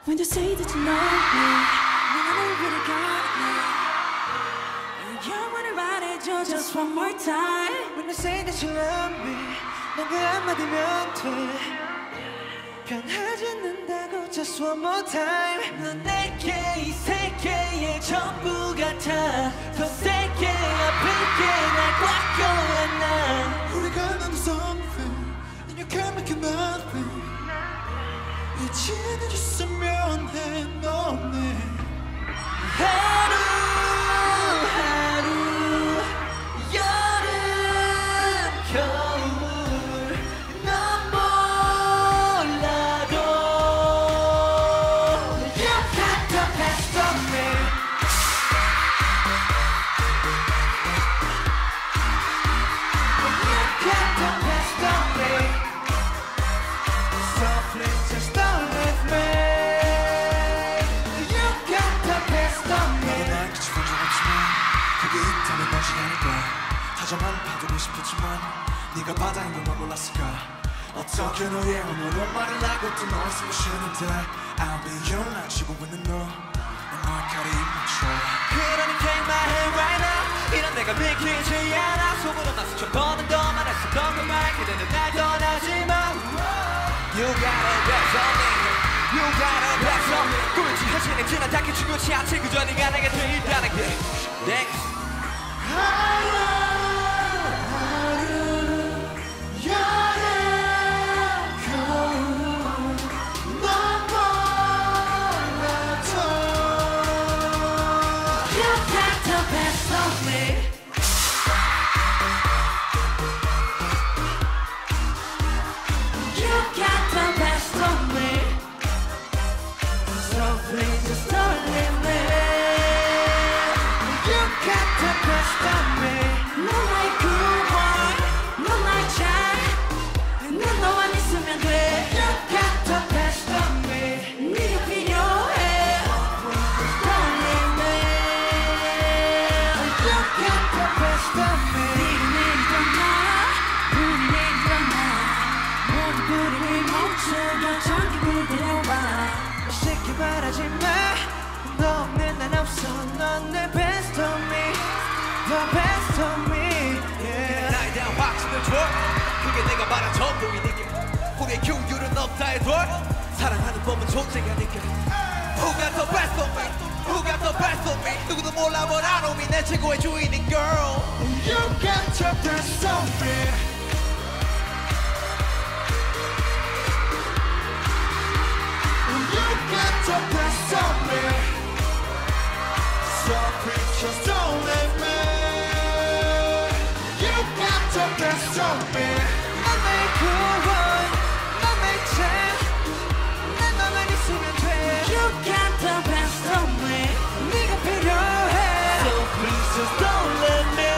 When you say that you love me, then I know really got me. 영원히 말해줘 just one more time. When you say that you love me, 넌 그 한마디면 돼. 변하지 않는다고 just one more time. 넌 내게 이 세계의 전부 같아. 더 세게 아프게 날 꽉 껴안아. 우리가 나눈 something and you can't make it nothing. 이제는 있으면 해 너네. 하루 하루 여름 겨울 넌 몰라도 You got the best of me. You got the best of me. So please just don't leave me. You got the best of me. 날 기죽은 적 없지만 그게 있다면 너지 않을까. 다정한 봐두고 싶었지만 네가 바다인 것만 몰랐을까. 어떻게 너의 오늘은 말을 하고 또 널 쓰고 싶은데 I'll be your light 쉬고 있는 너 날카리 맞춰. 그러니 take my hand right now. 이런 내가 믿기지 않아. 속으로 나 수천 번은 더 말했었던 그 말 그대는 날 떠나지 마. You got a best of me. You got a best of me. 꿈을 지하신에 지난 닿기 중요치 않지. 그저 네가 내게 돼 있다는 게 Next. Please just don't leave me. You got the best of me. 넌 나의 구원, 넌 나의 잘. 난 너만 있으면 돼. You got the best of me. 네가 필요해. Please just don't leave me. You got the best of me. 네가 내리던 나, 불이 내리던 나. 모든 불이 멈추며 전기 그대로와. 쉽게 말하지 마. 너 없는 난 없어. 넌 내 best of me. The best of me. Yeah. 나에 대한 확신을 줘. 그게 내가 말한 전부이니까. 우리의 교율은 없다 해도 사랑하는 법은 존재하니까. Who got the best of me? Who got the best of me? 누구도 몰라 but I know me. 내 최고의 주인인 girl. You got the best of me. The best of me. So please just don't leave me. You got the best of me. 넌 내 구원, 넌 내 참. 난 너만 있으면 돼. You got the best of me. 네가 필요해. So please just don't let me.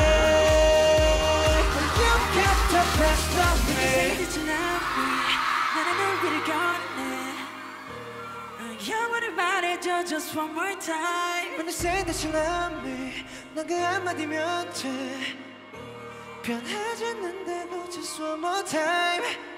You got the best of me. Say that you love me. 난 I know really got me. 영원히 말해줘 just one more time. When you say that you love me, 넌 그 한마디면 돼. 변하지 않는다고 just one more time.